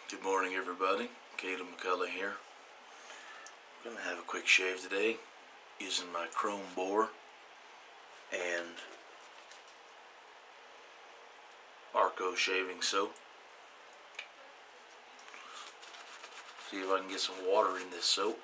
Good morning, everybody. Caleb McCullough here. I'm going to have a quick shave today using my chrome bore and Arko shaving soap. See if I can get some water in this soap.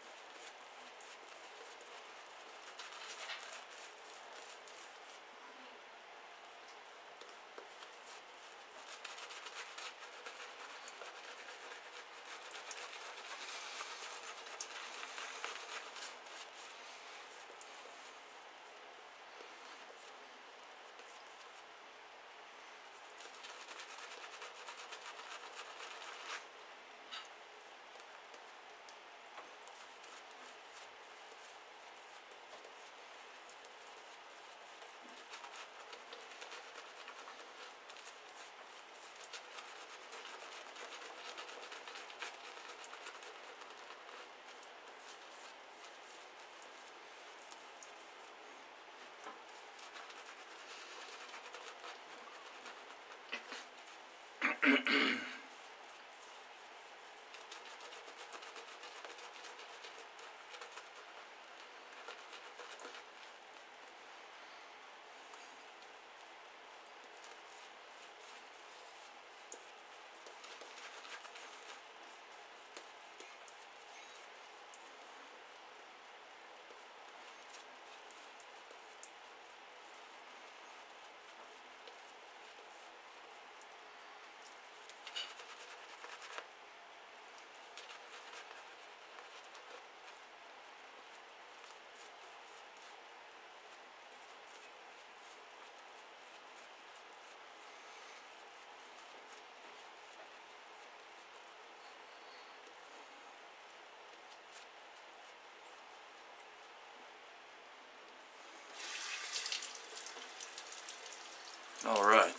All right.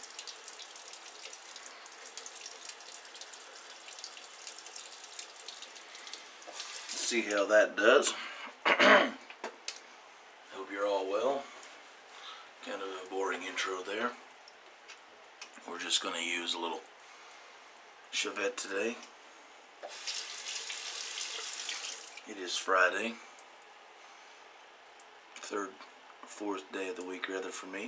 Let's see how that does. Hope you're all well. Kind of a boring intro there. We're just going to use a little shavette today. It is Friday, third or fourth day of the week rather for me.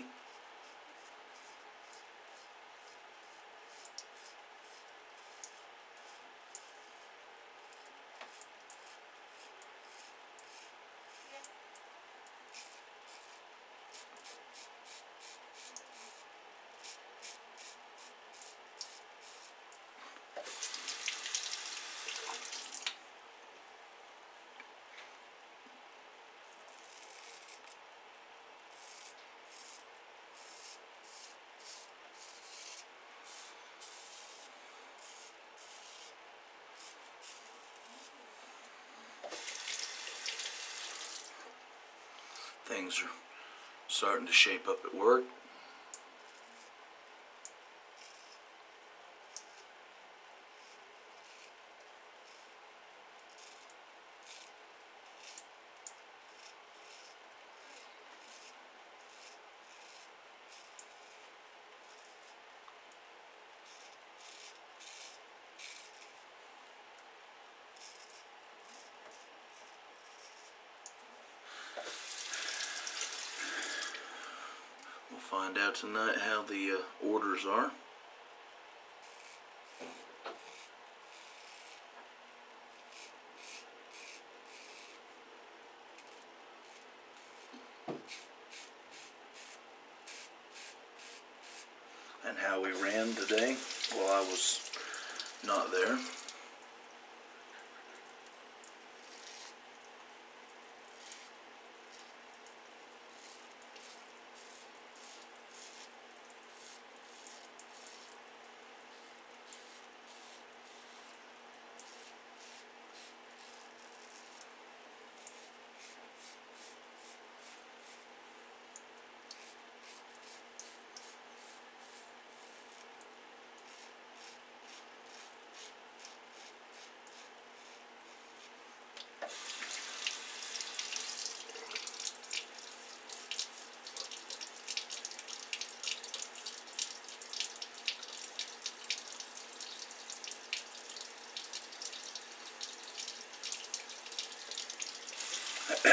Things are starting to shape up at work. We'll find out tonight how the orders are. And how we ran today while I was not there.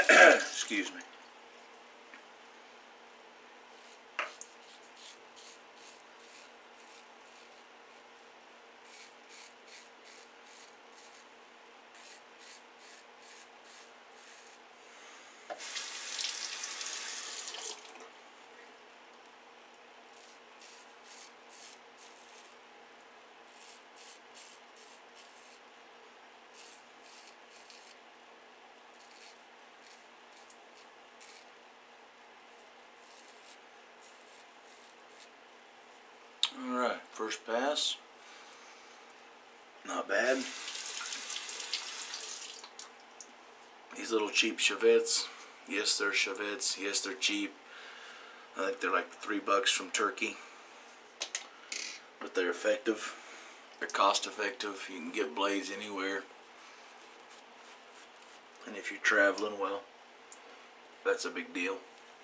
Excuse me. Alright, first pass. Not bad. These little cheap shavettes. Yes, they're shavettes. Yes, they're cheap. I think they're like $3 from Turkey. But they're effective. They're cost effective. You can get blades anywhere. And if you're traveling, well, that's a big deal.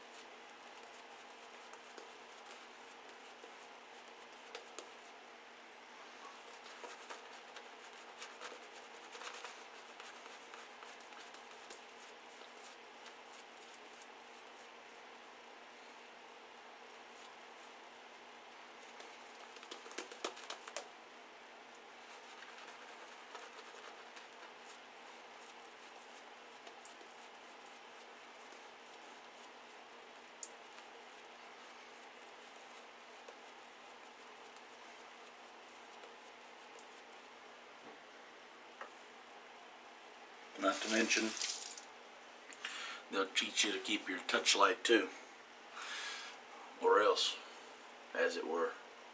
Not to mention, they'll teach you to keep your touch light too, or else, as it were.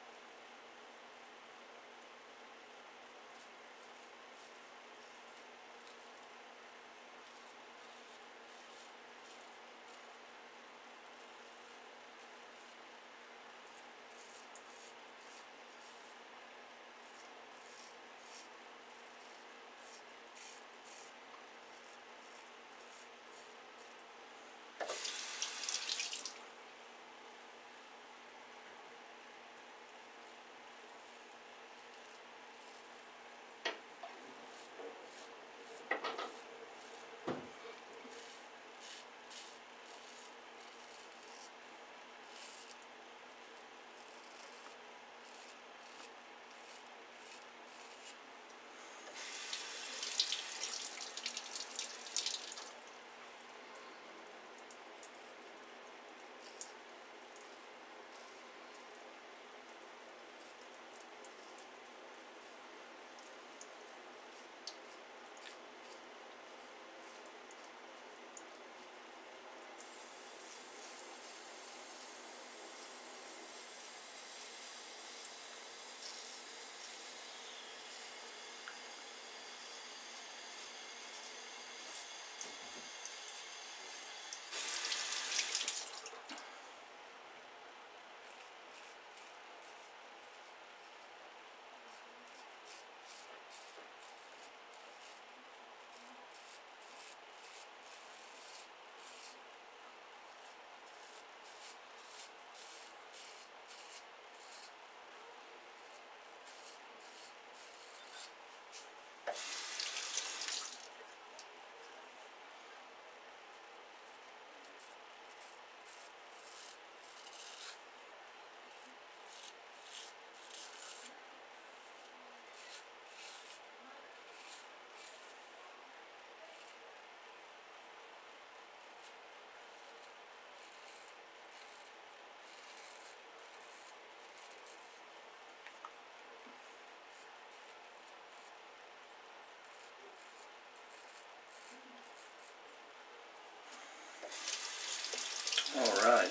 All right.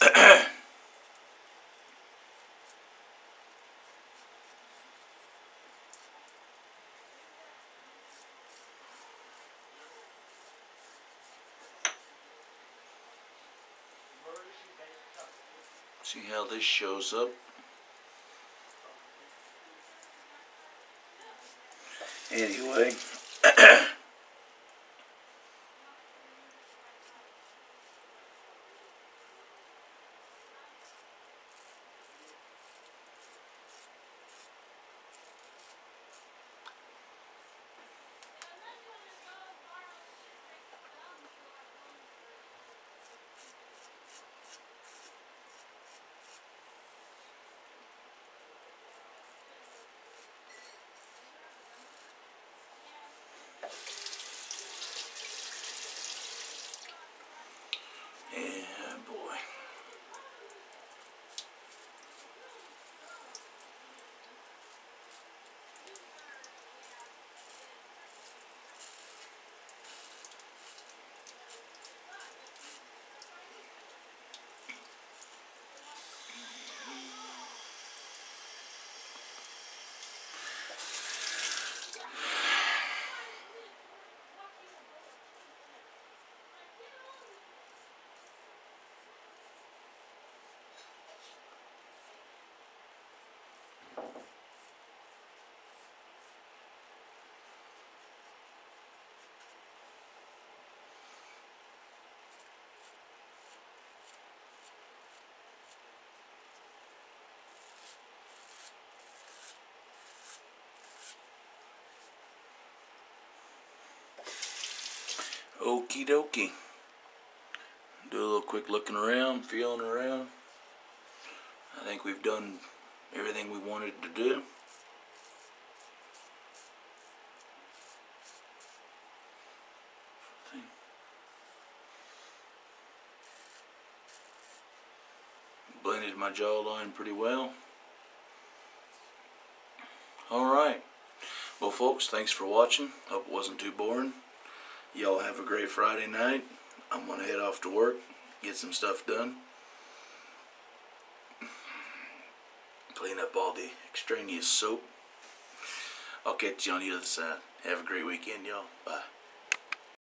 See how this shows up. Anyway. Okie dokie. Do a little quick looking around, feeling around. I think we've done everything we wanted to do. Blended my jawline pretty well. Alright. Well folks, thanks for watching. Hope it wasn't too boring. Y'all have a great Friday night. I'm going to head off to work, get some stuff done. Clean up all the extraneous soap. I'll catch you on the other side. Have a great weekend, y'all. Bye.